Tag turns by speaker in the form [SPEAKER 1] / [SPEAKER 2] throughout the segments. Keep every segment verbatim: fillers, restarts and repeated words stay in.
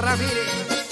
[SPEAKER 1] la mire.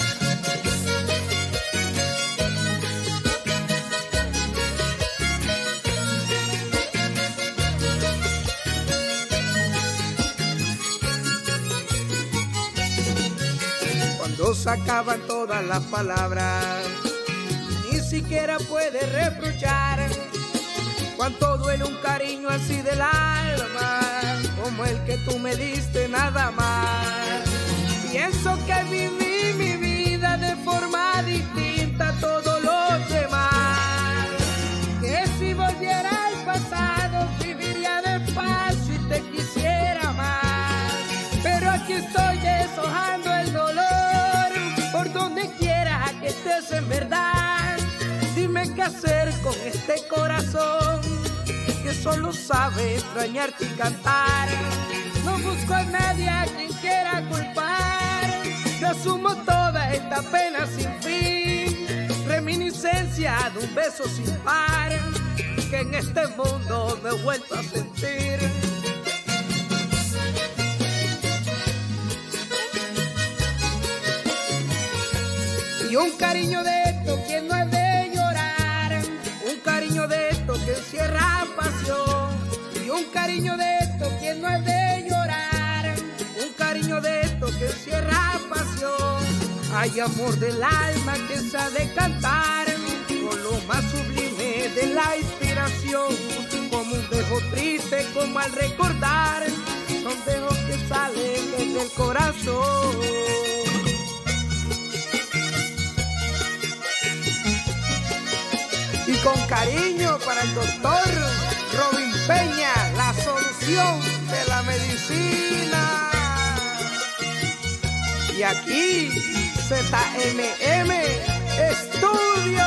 [SPEAKER 1] Cuando se acaban todas las palabras, ni siquiera puede reprochar. Cuánto duele un cariño así del alma, como el que tú me diste nada más. Pienso que viví mi vida de forma distinta a todos los demás. Que si volviera al pasado viviría despacio y te quisiera más. Pero aquí estoy deshojando el dolor por donde quiera que estés en verdad. Dime qué hacer con este corazón que solo sabe extrañarte y cantar. No busco a nadie a quien quiera culpar. Yo asumo toda esta pena sin fin, reminiscencia de un beso sin par que en este mundo me he vuelto a sentir. Y un cariño de esto que no es de llorar, un cariño de esto que encierra pasión. Y un cariño de esto que no es de llorar, un cariño de esto que encierra pasión. Hay amor del alma que sabe cantar con lo más sublime de la inspiración. Como un dejo triste, como al recordar, son dejos que salen desde el corazón. Y con cariño para el doctor Robin Peña, la solución de la medicina. Y aquí Z M M Estudio.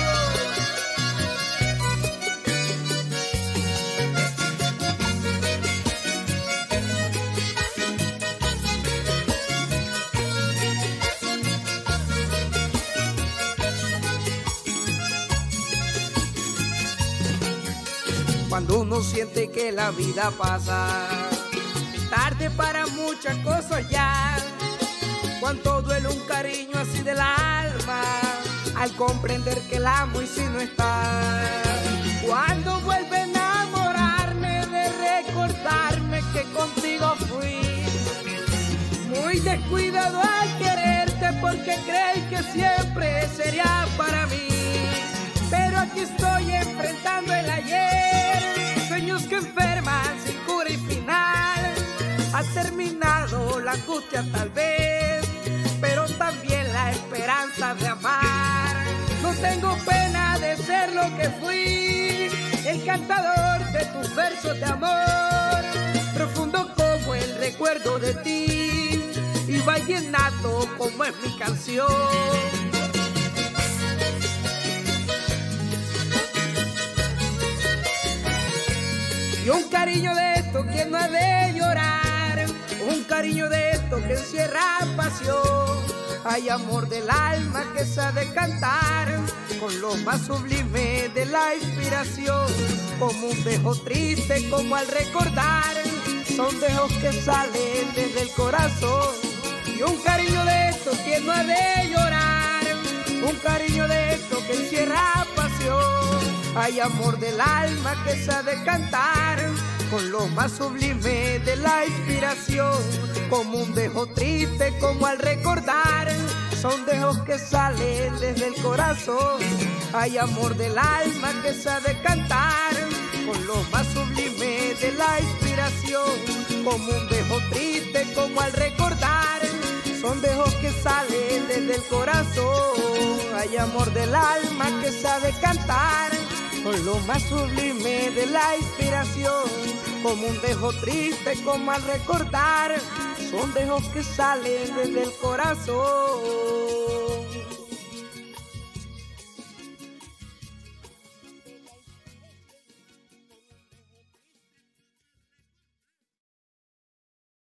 [SPEAKER 1] Cuando uno siente que la vida pasa, tarde para muchas cosas ya. Cuánto duele un cariño así del alma, al comprender que la amo y si no está. Cuando vuelve a enamorarme de recordarme que contigo fui muy descuidado al quererte, porque creí que siempre sería para mí. Pero aquí estoy enfrentando el ayer, sueños que enferman sin cura y final. Ha terminado la angustia tal vez, pero también la esperanza de amar. No tengo pena de ser lo que fui, el cantador de tus versos de amor, profundo como el recuerdo de ti, y vallenato como es mi canción. Y un cariño de esto que no ha de llorar, un cariño de esto que encierra pasión. Hay amor del alma que sabe cantar con lo más sublime de la inspiración. Como un dejo triste, como al recordar, son dejos que salen desde el corazón. Y un cariño de esto que no ha de llorar, un cariño de esto que encierra pasión. Hay amor del alma que sabe cantar con lo más sublime de la inspiración. Como un dejo triste, como al recordar, son dejos que salen desde el corazón. Hay amor del alma que sabe cantar con lo más sublime de la inspiración. Como un dejo triste, como al recordar, son dejos que salen desde el corazón. Hay amor del alma que sabe cantar con lo más sublime de la inspiración. Como un dejo triste, como al recordar, son dejos que salen desde el corazón.